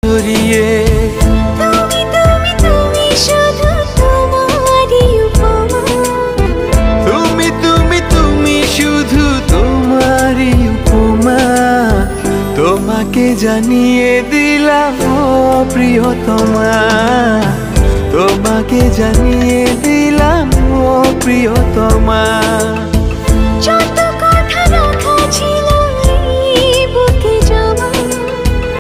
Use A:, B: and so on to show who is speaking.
A: জড়িয়ে তুমি শুধু তোমারই উপমা তোমাকে জানিয়ে দিলাম ও প্রিয়তমা তোমাকে জানিয়ে দিলাম ও প্রিয়তমা।